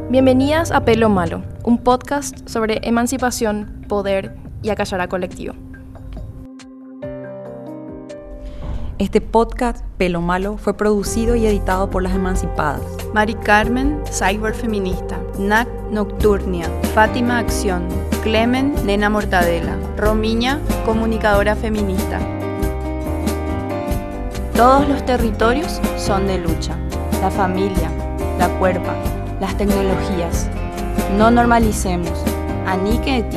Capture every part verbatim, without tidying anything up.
Bienvenidas a Pelo Malo, un podcast sobre emancipación, poder y acallar colectivo. Este podcast, Pelo Malo, fue producido y editado por las emancipadas Mari Carmen, cyberfeminista, Nat Nocturnia, Fátima Acción, Clemen, Nena Mortadela, Romiña, comunicadora feminista. Todos los territorios son de lucha. La familia, la cuerpa, las tecnologías. No normalicemos. Anique de ti.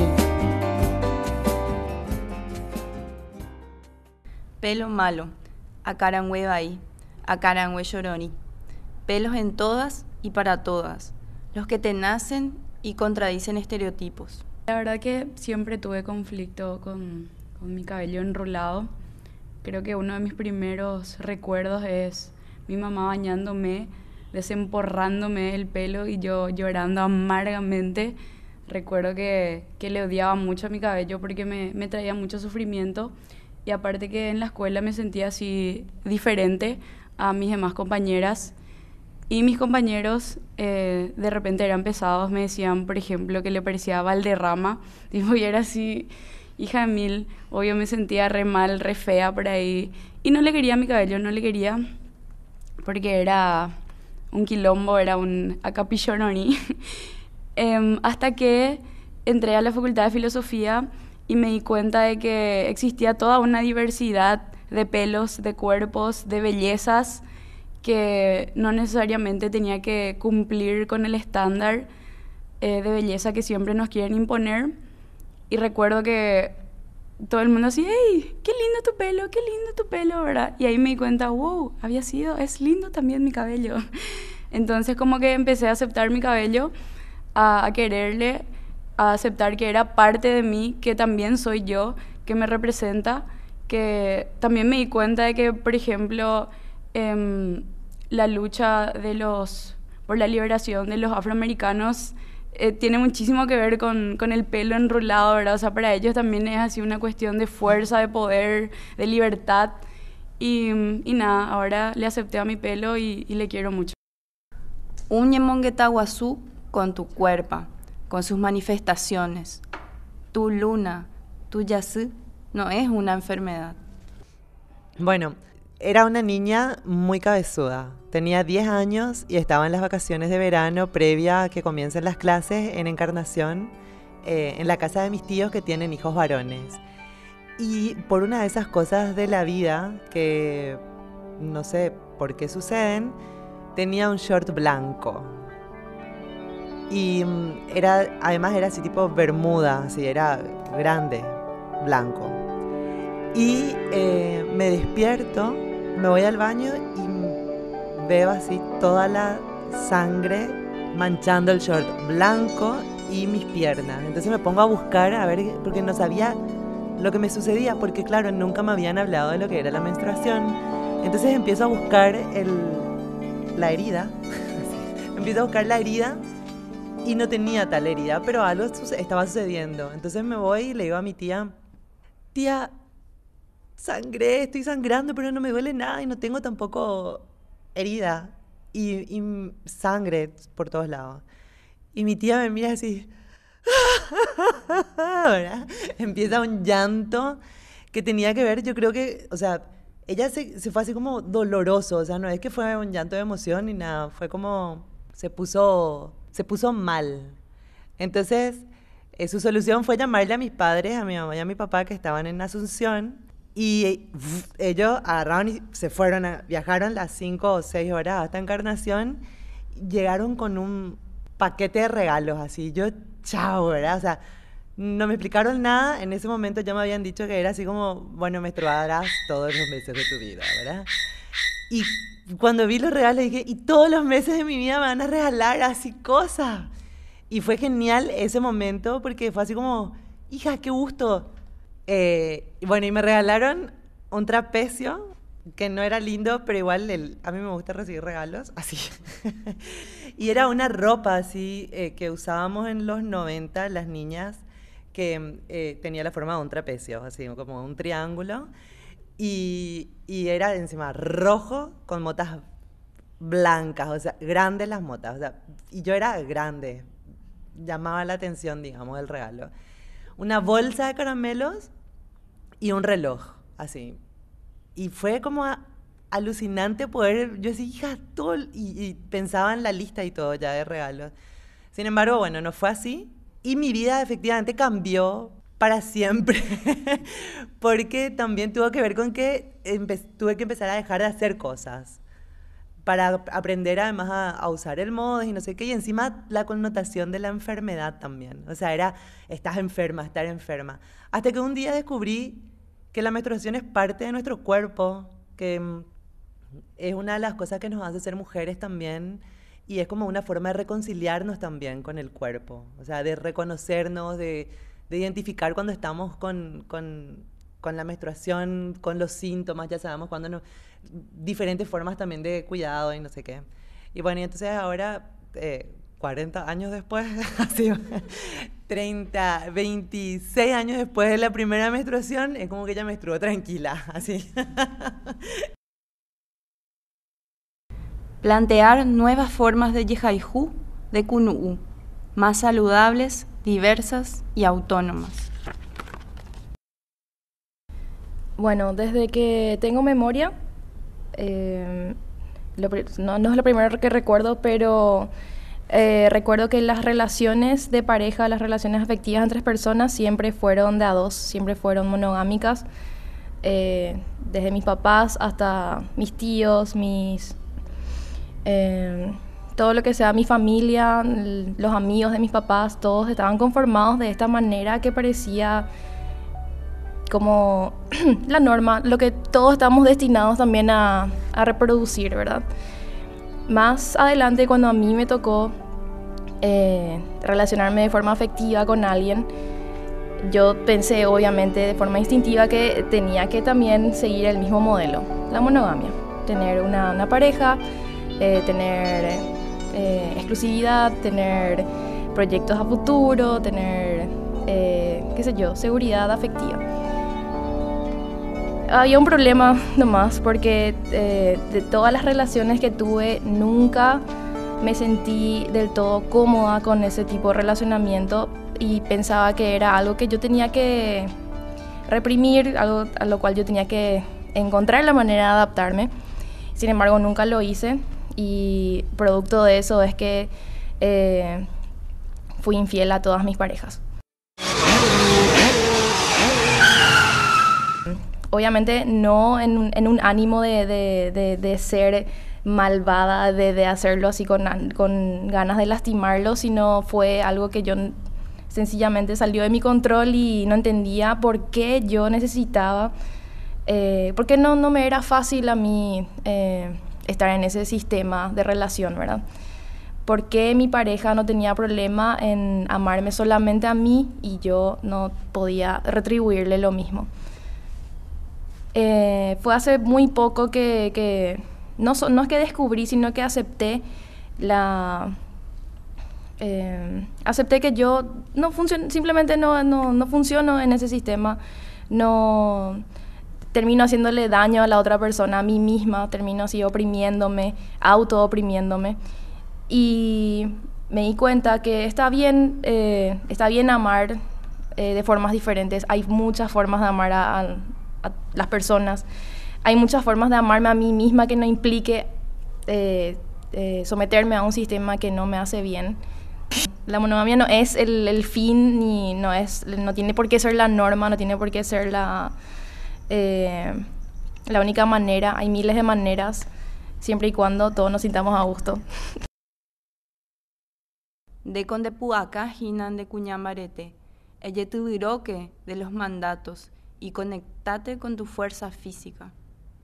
Pelo malo. Acarangüe ahí. Acarangüe lloroni. Pelos en todas y para todas. Los que te nacen y contradicen estereotipos. La verdad que siempre tuve conflicto con, con mi cabello enrolado. Creo que uno de mis primeros recuerdos es mi mamá bañándome, desemporrándome el pelo y yo llorando amargamente. Recuerdo que, que le odiaba mucho a mi cabello porque me, me traía mucho sufrimiento. Y aparte que en la escuela me sentía así diferente a mis demás compañeras. Y mis compañeros eh, de repente eran pesados, me decían, por ejemplo, que le parecía Valderrama. Tipo, y era así, hija de mil, obvio me sentía re mal, re fea por ahí. Y no le quería mi cabello, no le quería porque era un quilombo, era un acapillononi. eh, hasta que entré a la Facultad de Filosofía y me di cuenta de que existía toda una diversidad de pelos, de cuerpos, de bellezas, que no necesariamente tenía que cumplir con el estándar eh, de belleza que siempre nos quieren imponer. Y recuerdo que todo el mundo así, ¡hey! ¡Qué lindo tu pelo! ¡Qué lindo tu pelo! ¿Verdad? Y ahí me di cuenta, wow, había sido, es lindo también mi cabello. Entonces como que empecé a aceptar mi cabello, a, a quererle, a aceptar que era parte de mí, que también soy yo, que me representa, que también me di cuenta de que, por ejemplo, eh, la lucha de los, por la liberación de los afroamericanos eh, tiene muchísimo que ver con, con el pelo enrolado, ¿verdad? O sea, para ellos también es así una cuestión de fuerza, de poder, de libertad. Y, y nada, ahora le acepté a mi pelo y, y le quiero mucho. Un Ñemonguetaguazú con tu cuerpo, con sus manifestaciones. Tu luna, tu yasú, no es una enfermedad. Bueno, era una niña muy cabezuda. Tenía diez años y estaba en las vacaciones de verano previa a que comiencen las clases en Encarnación, eh, en la casa de mis tíos que tienen hijos varones. Y por una de esas cosas de la vida que no sé por qué suceden, tenía un short blanco. Y era, además era así tipo bermuda, así era grande, blanco. Y eh, me despierto, me voy al baño y veo así toda la sangre manchando el short blanco y mis piernas. Entonces me pongo a buscar, a ver, porque no sabía lo que me sucedía, porque claro, nunca me habían hablado de lo que era la menstruación. Entonces empiezo a buscar el, la herida, empiezo a buscar la herida y no tenía tal herida, pero algo estaba sucediendo. Entonces me voy y le digo a mi tía, tía, sangré, estoy sangrando, pero no me duele nada y no tengo tampoco herida. Y, y sangre por todos lados. Y mi tía me mira así, ¿verdad? Empieza un llanto que tenía que ver, yo creo que, o sea, ella se, se fue así como doloroso, o sea, no es que fue un llanto de emoción ni nada, fue como, se puso, se puso mal. Entonces, eh, su solución fue llamarle a mis padres, a mi mamá y a mi papá que estaban en Asunción, y pff, ellos agarraron y se fueron, a, viajaron las cinco o seis horas hasta Encarnación, llegaron con un paquete de regalos, así, yo, chao, ¿verdad? O sea, no me explicaron nada, en ese momento ya me habían dicho que era así como, bueno, menstruarás todos los meses de tu vida, ¿verdad? Y cuando vi los regalos dije, y todos los meses de mi vida me van a regalar así cosas. Y fue genial ese momento porque fue así como, hija, qué gusto. Eh, bueno, y me regalaron un trapecio que no era lindo, pero igual el, a mí me gusta recibir regalos, así. Y era una ropa así eh, que usábamos en los noventa las niñas, que eh, tenía la forma de un trapecio, así como un triángulo. Y, y era encima rojo con motas blancas, o sea, grandes las motas, o sea, y yo era grande, llamaba la atención, digamos, el regalo. Una bolsa de caramelos y un reloj, así. Y fue como a, alucinante poder, yo decía, hija, todo, y, y pensaba en la lista y todo ya de regalos. Sin embargo, bueno, no fue así, y mi vida efectivamente cambió para siempre, porque también tuvo que ver con que tuve que empezar a dejar de hacer cosas, para aprender además a, a usar el modo y no sé qué, y encima la connotación de la enfermedad también. O sea, era, estás enferma, estar enferma. Hasta que un día descubrí que la menstruación es parte de nuestro cuerpo, que mm, es una de las cosas que nos hace ser mujeres también, y es como una forma de reconciliarnos también con el cuerpo. O sea, de reconocernos, de, de identificar cuando estamos con, con, con la menstruación, con los síntomas, ya sabemos cuando no, diferentes formas también de cuidado y no sé qué. Y bueno, y entonces ahora, eh, cuarenta años después, así, treinta, veintiséis años después de la primera menstruación, es como que ella menstruó tranquila, así. Plantear nuevas formas de Yehayhu de Kunu'u, más saludables, diversas y autónomas. Bueno, desde que tengo memoria, eh, lo, no, no es lo primero que recuerdo, pero eh, recuerdo que las relaciones de pareja, las relaciones afectivas entre personas siempre fueron de a dos, siempre fueron monogámicas, eh, desde mis papás hasta mis tíos, mis eh, todo lo que sea mi familia, los amigos de mis papás, todos estaban conformados de esta manera que parecía como la norma, lo que todos estamos destinados también a, a reproducir, ¿verdad? Más adelante, cuando a mí me tocó eh, relacionarme de forma afectiva con alguien, yo pensé obviamente de forma instintiva que tenía que también seguir el mismo modelo, la monogamia, tener una, una pareja, eh, tener eh, exclusividad, tener proyectos a futuro, tener, eh, qué sé yo, seguridad afectiva. Había un problema nomás porque eh, de todas las relaciones que tuve nunca me sentí del todo cómoda con ese tipo de relacionamiento y pensaba que era algo que yo tenía que reprimir, algo a lo cual yo tenía que encontrar la manera de adaptarme. Sin embargo, nunca lo hice y producto de eso es que eh, fui infiel a todas mis parejas. Obviamente no en un, en un ánimo de, de, de, de ser malvada, de, de hacerlo así con, con ganas de lastimarlo, sino fue algo que yo sencillamente salió de mi control y no entendía por qué yo necesitaba, eh, por qué no, no me era fácil a mí eh, estar en ese sistema de relación, ¿verdad? ¿Por qué mi pareja no tenía problema en amarme solamente a mí y yo no podía retribuirle lo mismo? Eh, fue hace muy poco que, que no, no es que descubrí, sino que acepté la eh, acepté que yo no funciono, simplemente no, no, no funciono en ese sistema, no termino haciéndole daño a la otra persona, a mí misma, termino así oprimiéndome, auto oprimiéndome, y me di cuenta que está bien, eh, está bien amar eh, de formas diferentes. Hay muchas formas de amar a, a a las personas. Hay muchas formas de amarme a mí misma que no implique eh, eh, someterme a un sistema que no me hace bien. La monogamia no es el, el fin, ni no, es, no tiene por qué ser la norma, no tiene por qué ser la, eh, la única manera. Hay miles de maneras, siempre y cuando todos nos sintamos a gusto. De Condepuaca, Jinan de Cuñambarete, ella tuviroque de los mandatos y conectate con tu fuerza física.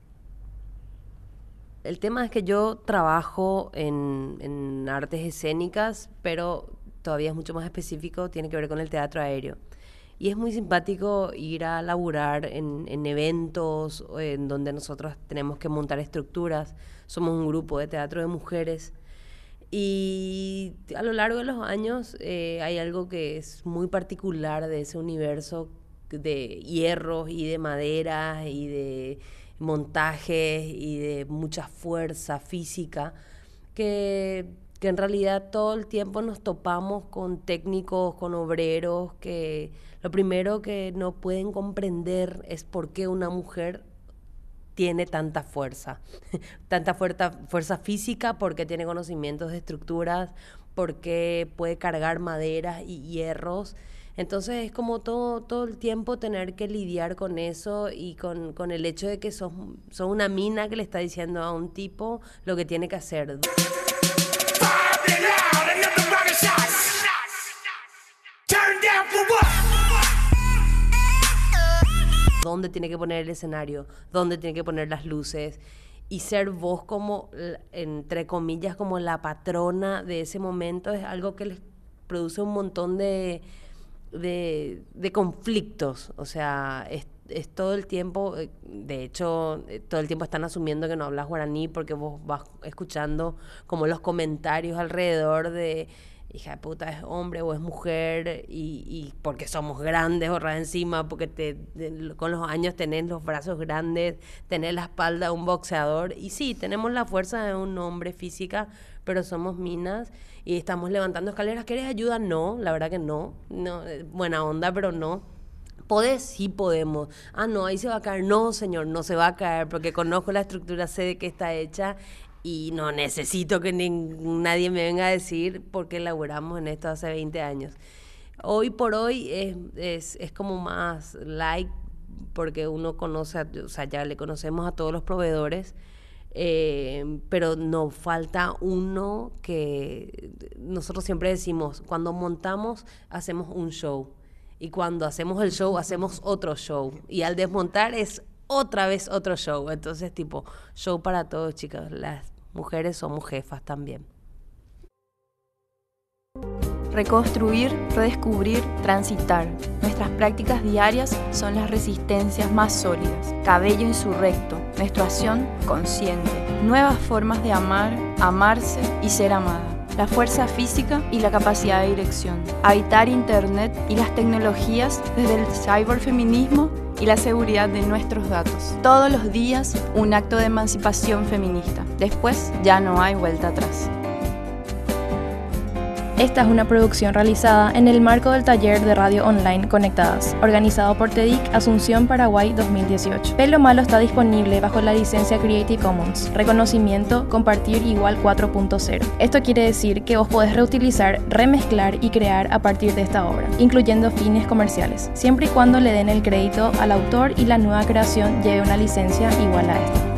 El tema es que yo trabajo en, en artes escénicas, pero todavía es mucho más específico, tiene que ver con el teatro aéreo. Y es muy simpático ir a laburar en, en eventos en donde nosotros tenemos que montar estructuras. Somos un grupo de teatro de mujeres. Y a lo largo de los años eh, hay algo que es muy particular de ese universo de hierros y de maderas y de montajes y de mucha fuerza física, que, que en realidad todo el tiempo nos topamos con técnicos, con obreros, que lo primero que no pueden comprender es por qué una mujer tiene tanta fuerza, tanta fuerza, fuerza física, porque tiene conocimientos de estructuras, porque puede cargar maderas y hierros. Entonces es como todo, todo el tiempo tener que lidiar con eso y con, con el hecho de que sos, sos una mina que le está diciendo a un tipo lo que tiene que hacer. Dónde tiene que poner el escenario, dónde tiene que poner las luces, y ser vos como, entre comillas, como la patrona de ese momento es algo que les produce un montón de, de, de conflictos. O sea, es, es todo el tiempo, de hecho, todo el tiempo están asumiendo que no hablas guaraní porque vos vas escuchando como los comentarios alrededor de hija de puta, es hombre o es mujer, y, y porque somos grandes, horras encima, porque te, de, con los años tenés los brazos grandes, tenés la espalda de un boxeador, y sí, tenemos la fuerza de un hombre física, pero somos minas, y estamos levantando escaleras. ¿Querés ayuda? No, la verdad que no, no, buena onda, pero no. ¿Podés? Sí podemos. Ah, no, ahí se va a caer. No, señor, no se va a caer, porque conozco la estructura, sé de qué está hecha, y no necesito que ni, nadie me venga a decir por qué laburamos en esto hace veinte años. Hoy por hoy es, es, es como más light, porque uno conoce, o sea, ya le conocemos a todos los proveedores, eh, pero nos falta uno que nosotros siempre decimos, cuando montamos hacemos un show, y cuando hacemos el show hacemos otro show, y al desmontar es otra vez otro show. Entonces, tipo, show para todos, chicas. Las mujeres somos jefas también. Reconstruir, redescubrir, transitar. Nuestras prácticas diarias son las resistencias más sólidas. Cabello insurrecto, menstruación consciente. Nuevas formas de amar, amarse y ser amada. La fuerza física y la capacidad de dirección. Habitar Internet y las tecnologías desde el cyberfeminismo y la seguridad de nuestros datos. Todos los días un acto de emancipación feminista. Después ya no hay vuelta atrás. Esta es una producción realizada en el marco del taller de radio online Conectadas, organizado por T E D I C Asunción, Paraguay dos mil dieciocho. Pelo Malo está disponible bajo la licencia Creative Commons, reconocimiento compartir igual cuatro punto cero. Esto quiere decir que vos podés reutilizar, remezclar y crear a partir de esta obra, incluyendo fines comerciales, siempre y cuando le den el crédito al autor y la nueva creación lleve una licencia igual a esta.